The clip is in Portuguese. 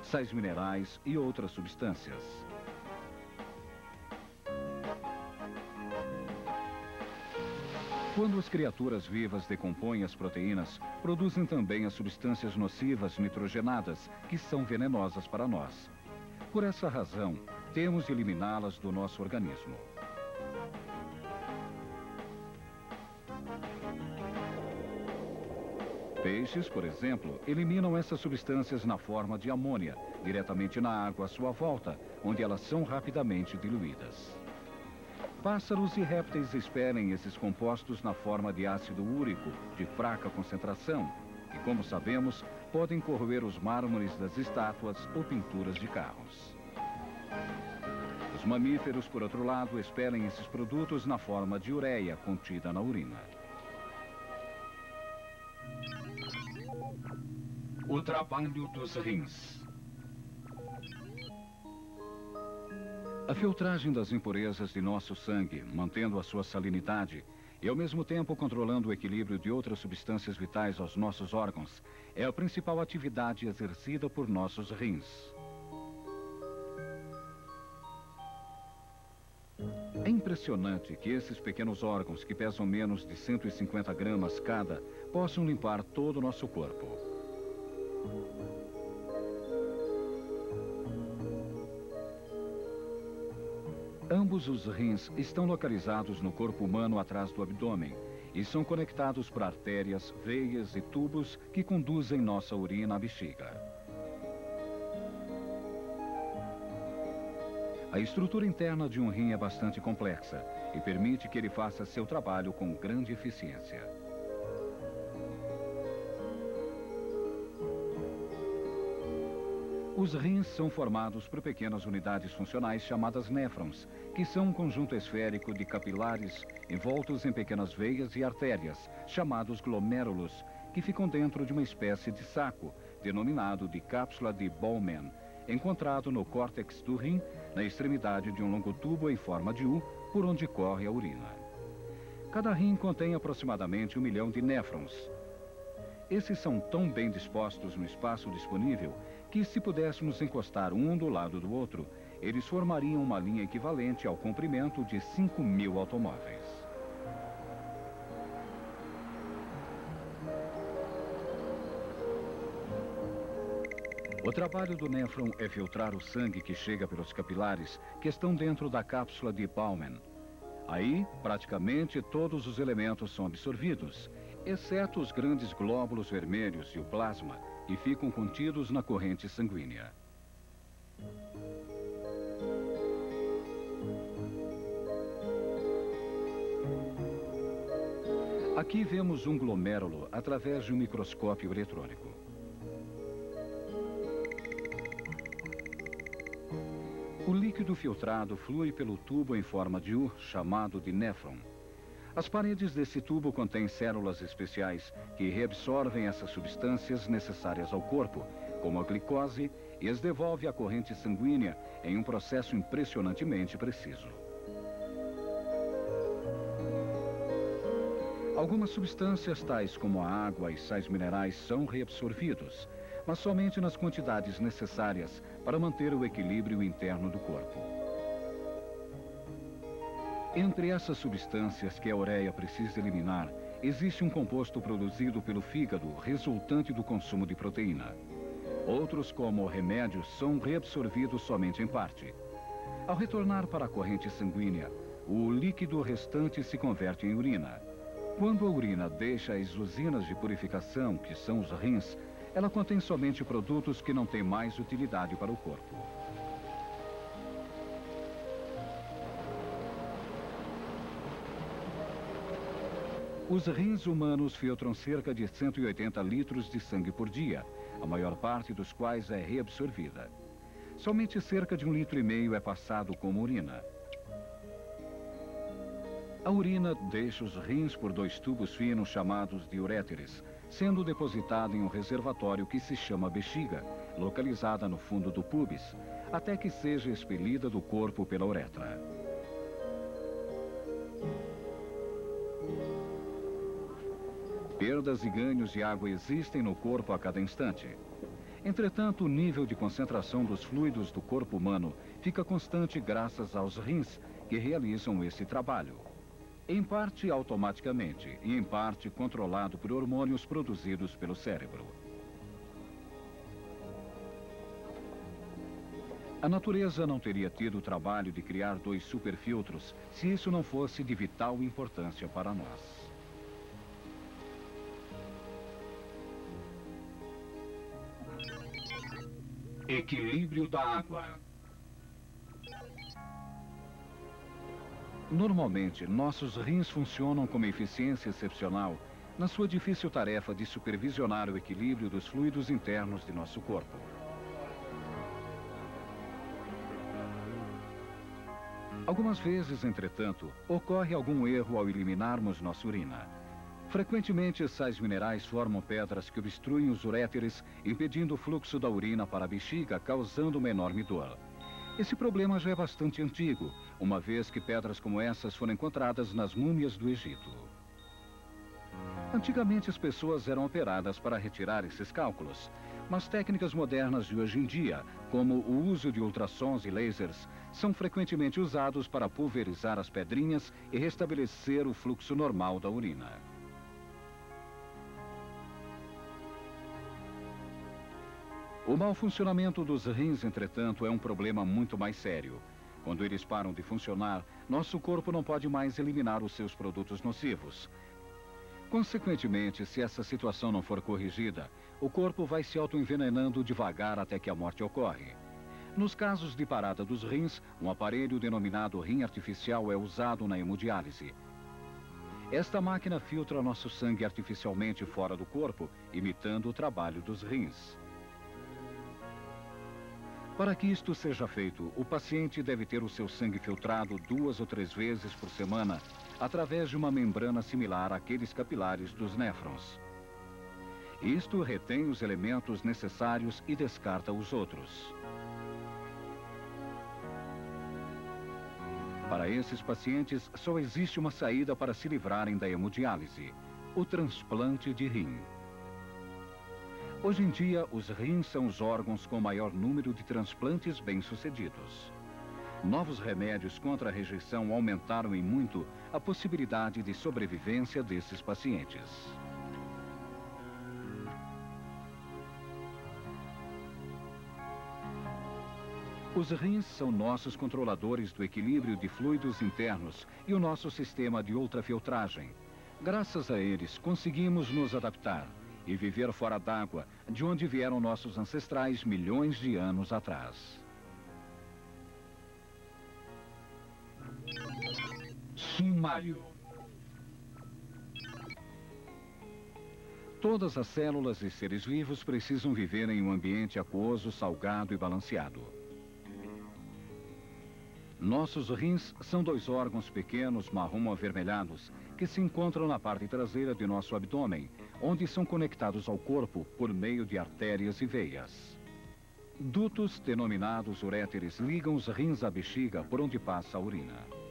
sais minerais e outras substâncias. Quando as criaturas vivas decompõem as proteínas, produzem também as substâncias nocivas nitrogenadas, que são venenosas para nós. Por essa razão, temos de eliminá-las do nosso organismo. Peixes, por exemplo, eliminam essas substâncias na forma de amônia, diretamente na água à sua volta, onde elas são rapidamente diluídas. Pássaros e répteis expelem esses compostos na forma de ácido úrico, de fraca concentração, e, como sabemos, podem corroer os mármores das estátuas ou pinturas de carros. Os mamíferos, por outro lado, expelem esses produtos na forma de ureia contida na urina. O trabalho dos rins. A filtragem das impurezas de nosso sangue, mantendo a sua salinidade e, ao mesmo tempo, controlando o equilíbrio de outras substâncias vitais aos nossos órgãos, é a principal atividade exercida por nossos rins. É impressionante que esses pequenos órgãos, que pesam menos de 150 gramas cada, possam limpar todo o nosso corpo. Ambos os rins estão localizados no corpo humano atrás do abdômen e são conectados por artérias, veias e tubos que conduzem nossa urina à bexiga. A estrutura interna de um rim é bastante complexa e permite que ele faça seu trabalho com grande eficiência. Os rins são formados por pequenas unidades funcionais chamadas néfrons, que são um conjunto esférico de capilares envoltos em pequenas veias e artérias, chamados glomérulos, que ficam dentro de uma espécie de saco, denominado de cápsula de Bowman, encontrado no córtex do rim, na extremidade de um longo tubo em forma de U, por onde corre a urina. Cada rim contém aproximadamente 1 milhão de néfrons. Esses são tão bem dispostos no espaço disponível que, se pudéssemos encostar um do lado do outro, eles formariam uma linha equivalente ao comprimento de 5.000 automóveis. O trabalho do néfron é filtrar o sangue que chega pelos capilares que estão dentro da cápsula de Bowman. Aí, praticamente todos os elementos são absorvidos, exceto os grandes glóbulos vermelhos e o plasma, e ficam contidos na corrente sanguínea. Aqui vemos um glomérulo através de um microscópio eletrônico. O líquido filtrado flui pelo tubo em forma de U, chamado de néfron. As paredes desse tubo contêm células especiais que reabsorvem essas substâncias necessárias ao corpo, como a glicose, e as devolve à corrente sanguínea em um processo impressionantemente preciso. Algumas substâncias, tais como a água e sais minerais, são reabsorvidos, mas somente nas quantidades necessárias para manter o equilíbrio interno do corpo. Entre essas substâncias que a ureia precisa eliminar, existe um composto produzido pelo fígado, resultante do consumo de proteína. Outros, como remédios, são reabsorvidos somente em parte. Ao retornar para a corrente sanguínea, o líquido restante se converte em urina. Quando a urina deixa as usinas de purificação, que são os rins, ela contém somente produtos que não têm mais utilidade para o corpo. Os rins humanos filtram cerca de 180 litros de sangue por dia, a maior parte dos quais é reabsorvida. Somente cerca de 1,5 litros é passado como urina. A urina deixa os rins por 2 tubos finos chamados de uréteres, sendo depositada em um reservatório que se chama bexiga, localizada no fundo do púbis, até que seja expelida do corpo pela uretra. Perdas e ganhos de água existem no corpo a cada instante. Entretanto, o nível de concentração dos fluidos do corpo humano fica constante graças aos rins que realizam esse trabalho. Em parte automaticamente e em parte controlado por hormônios produzidos pelo cérebro. A natureza não teria tido o trabalho de criar 2 superfiltros se isso não fosse de vital importância para nós. Equilíbrio da água. Normalmente, nossos rins funcionam com uma eficiência excepcional na sua difícil tarefa de supervisionar o equilíbrio dos fluidos internos de nosso corpo. Algumas vezes, entretanto, ocorre algum erro ao eliminarmos nossa urina. Frequentemente, sais minerais formam pedras que obstruem os uréteres, impedindo o fluxo da urina para a bexiga, causando uma enorme dor. Esse problema já é bastante antigo, uma vez que pedras como essas foram encontradas nas múmias do Egito. Antigamente, as pessoas eram operadas para retirar esses cálculos, mas técnicas modernas de hoje em dia, como o uso de ultrassons e lasers, são frequentemente usados para pulverizar as pedrinhas e restabelecer o fluxo normal da urina. O mau funcionamento dos rins, entretanto, é um problema muito mais sério. Quando eles param de funcionar, nosso corpo não pode mais eliminar os seus produtos nocivos. Consequentemente, se essa situação não for corrigida, o corpo vai se autoenvenenando devagar até que a morte ocorre. Nos casos de parada dos rins, um aparelho denominado rim artificial é usado na hemodiálise. Esta máquina filtra nosso sangue artificialmente fora do corpo, imitando o trabalho dos rins. Para que isto seja feito, o paciente deve ter o seu sangue filtrado 2 ou 3 vezes por semana, através de uma membrana similar àqueles capilares dos néfrons. Isto retém os elementos necessários e descarta os outros. Para esses pacientes, só existe uma saída para se livrarem da hemodiálise: o transplante de rim. Hoje em dia, os rins são os órgãos com maior número de transplantes bem-sucedidos. Novos remédios contra a rejeição aumentaram em muito a possibilidade de sobrevivência desses pacientes. Os rins são nossos controladores do equilíbrio de fluidos internos e o nosso sistema de ultrafiltragem. Graças a eles, conseguimos nos adaptar e viver fora d'água, de onde vieram nossos ancestrais milhões de anos atrás. Sumário. Todas as células e seres vivos precisam viver em um ambiente aquoso, salgado e balanceado. Nossos rins são 2 órgãos pequenos marrom-avermelhados que se encontram na parte traseira de nosso abdômen, onde são conectados ao corpo por meio de artérias e veias. Dutos, denominados uréteres, ligam os rins à bexiga por onde passa a urina.